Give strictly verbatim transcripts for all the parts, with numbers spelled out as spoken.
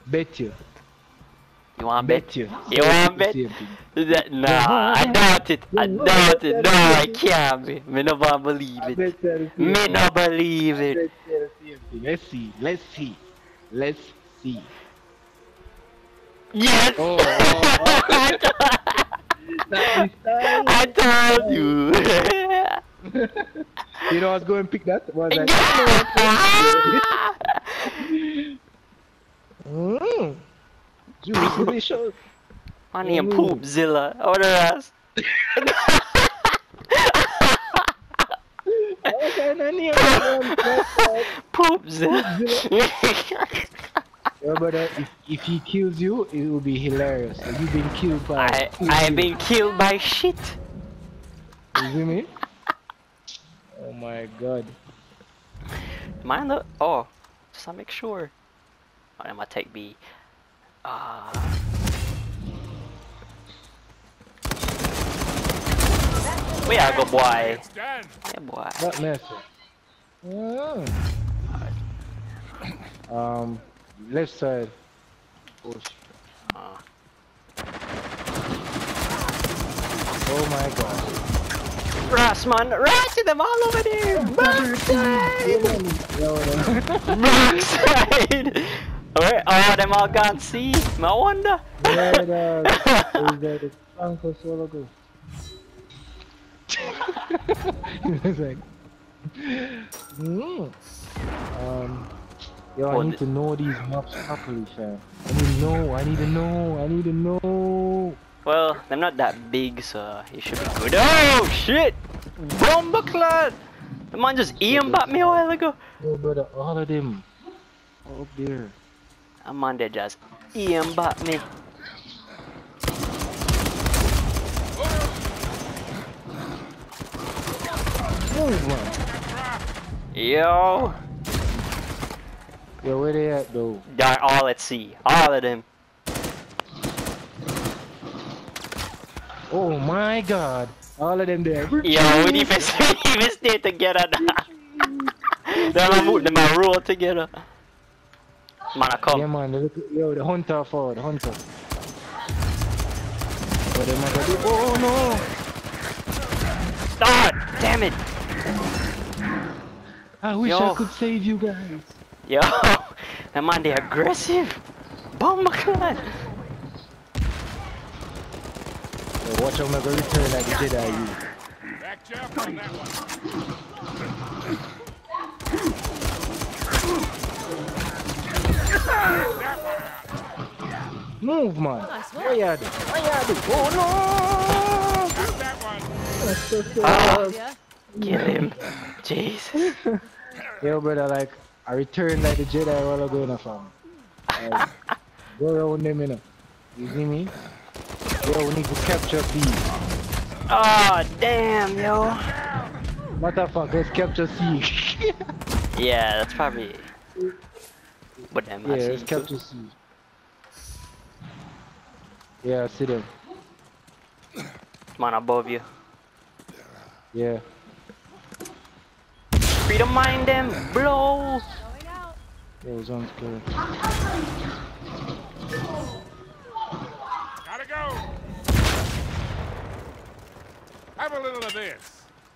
Bet you. You want Bet bet? you. You want bet? That, nah, I doubt it. I doubt it. No, I can't be. Me no want believe I it. bet you the same Me thing. no believe I it. bet you the same thing. Let's see. Let's see. Let's see. Yes! Oh, oh, oh. I, told, Not this time. I told you. You know I was going to pick that? Was like, I know what. Mm. Juice delicious. My name Poopzilla. What the rest? Poopzilla. Yo, brother, if, if he kills you, it will be hilarious. So you've been killed by. I I've been killed by shit. You see me? Oh my god. Mind the oh, just to make sure. Oh, I'm gonna take B. Ah. Uh, we are go boy. Yeah, boy. Not messy. Oh. Um, left side. Oh shit. Uh. Oh my god. Rats, man! Rats! Them all over there! Backside! Backside! Alright, oh, them all can't see. No wonder. Yeah, dog. The Franco solo go. It's like, mm. um, yo, I oh, need to know these maps properly, fam. I need to know. I need to know. I need to know. Well, they're not that big, so it should be good. Oh shit! Bombaclad! The man just aimed at me a while ago. Yo, brother, all of them up there. A man they just aimed at me. Move, man. Yo! Yo, where they at, though? They're all at sea. All of them. Oh my god. All of them there. Yo, we need to stay together now. They're gonna them roll together. Man, I come. Yeah, man. Look, yo, the hunter forward, the hunter. But they might go, oh no! Ah, damn it! I wish Yo. I could save you guys. Yo, that man, they aggressive. Bombaclad. Yo, watch out, I'm gonna return like the Jedi you. Back jump on that one. Move, man. Where you at? Where you at? Oh no! Got that one. That's so sad. Ah, kill him. Jesus. Yo, brother, like, I returned like the Jedi while ago in a farm. Like, go around them, you know. You see me? Yo, we need to capture these. Oh, damn, yo. Matter of fact, let's capture C. Yeah, that's probably. But damn, Yeah, I see let's you capture C. Yeah, I see them. man above you. Yeah. Free to mind them, blow. Yeah, it sounds good. Gotta go. Have a little of this.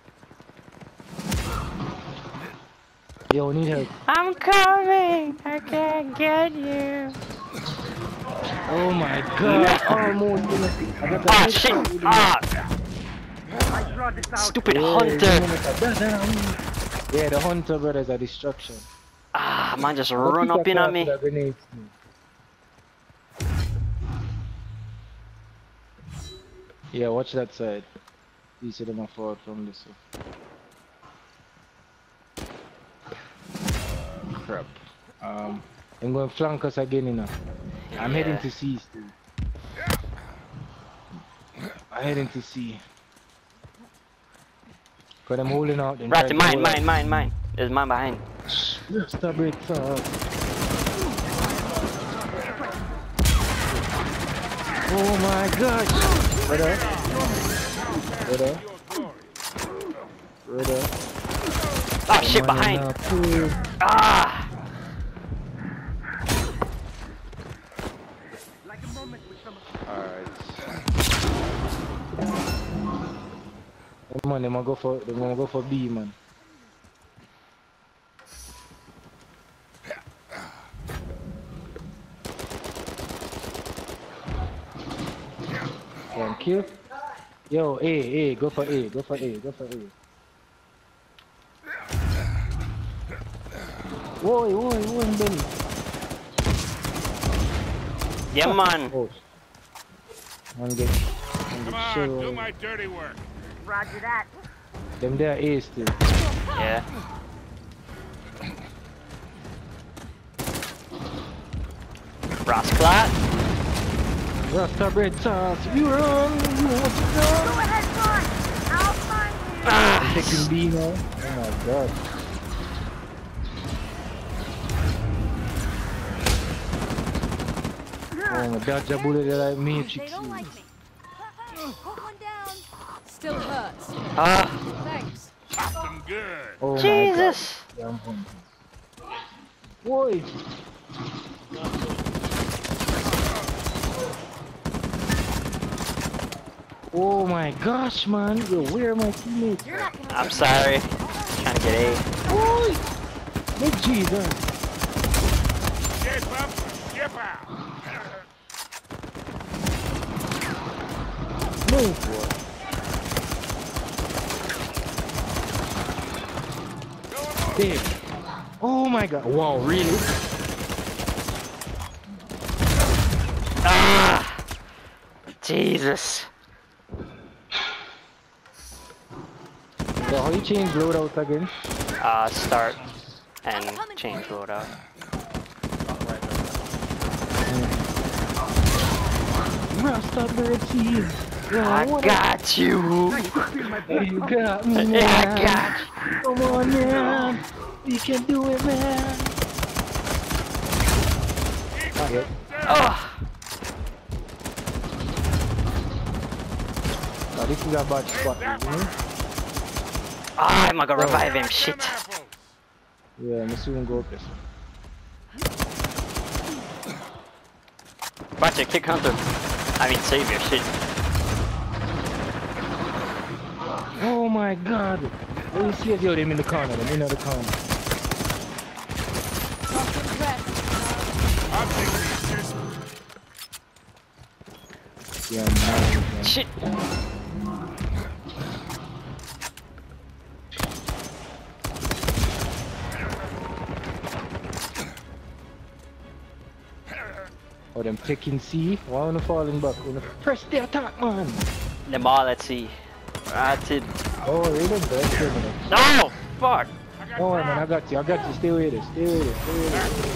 Yo, we need help. I'm coming. I can't get you. Oh my god. Almost. I got Ah, the shit. Ah. Stupid hunter. Yeah, the hunter, brother, is a destruction. Ah, man, just run up in on me. Yeah, watch that side. You see them forward from this side. Crap. Um, I'm going to flank us again, you know. I'm Yeah. heading to C still. I'm heading to C. Cause I'm holding out. Then Ratty, try to mine, hold mine, out. mine, mine. There's mine behind. Stop it, stop. Oh my gosh! Brother. Brother. Brother. Oh shit, behind. Ah! Alright. Come on, they gonna go for they gonna go for B, man. Thank you. Yo, A, A, go for A, go for A, go for A. Whoa, whoa, whoa, Benny. Yeah, man. Oh. Man get, man Come get on, shell. do my dirty work. Roger that. Them there A still. Yeah. Rasclat. Rasta bread sauce, you run, you want to Go go. ahead, son. I'll find you. Ah, Taking B now. Oh my god. Oh my god, that bullet that like They Matrix. don't like me. Put one down. Still hurts. ah, Thanks. Pop them good. Oh Jesus. my god. Yeah, I'm hungry. Boy. Oh my gosh, man. Yo, where are my teammates? You're not gonna I'm sorry. Trying to get A. Boy. Big Jesus. Shape up, skip out. Move, boy. Dave. Oh my god. Wow, really? Ah, Jesus. So how you change loadout again? Uh, start and change loadout. Rasta bird seed. I got you. You got me, man. I got you. Come on, man. We can do it, man. Okay. Oh, Now this is a bad spot, isn't it? ah, I'm gonna revive him. Shit. Yeah, I'm soon go up this. Watch it, kick Hunter. I mean, Savior. Shit. Oh my god. Let me see if you're them in the corner, them in the corner. fucking rest. I'll take the assist. Yeah, man. man. Shit. Oh, them taking C. Why wanna falling back? Wanna press the attack, man. Them all, let's see. That's it. Oh, really? That's good, man. No! Fuck! I got Don't worry, man. I crowd. got you. I got you. Stay with it. Stay with it. Stay with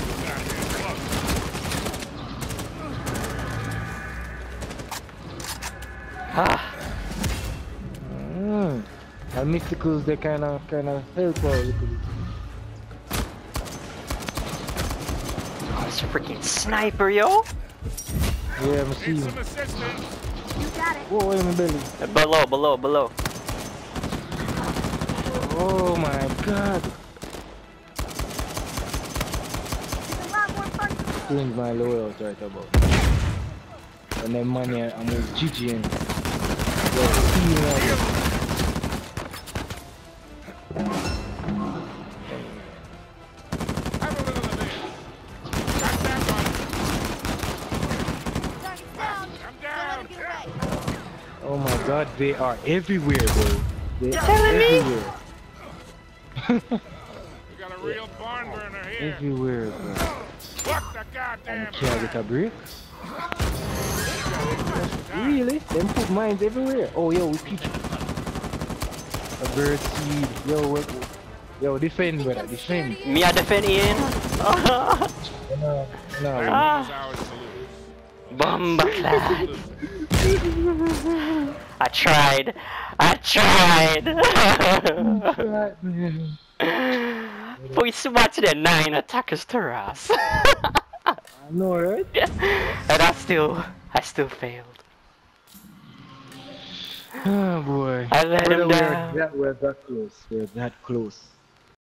it. Ah, Mm. And mysticals, they kind of, kind of help out a little bit. oh, this freaking sniper, yo! Yeah, I'm seeing. Need some assistance. You got it. Whoa, in my belly. Uh, Below, below, below. Oh my god. There's a lot more fun. Change my loadout right about. And then money, I'm with G G in. Yo, see you now. Have a little of this. Got that one. Target's down. I'm Don't down. let him get away. Oh my god, they are everywhere, bro. They are Telling me? everywhere. We got a real barn burner here. Everywhere, bro. What the goddamn And can't get a crap? break? Really? Them put mines everywhere. Oh, yo, we peach. A bird seed. Yo, what? Yo, defend, brother. Defend. Me, I defend Ian. No, no. Ah, It's ours to lose. bomba clad. I tried. I tried. Right, man. We swatted at nine attackers to us. I know, right? And I still, I still failed. Oh boy. I let Brother, him we're down. that, we're that close. We're that close.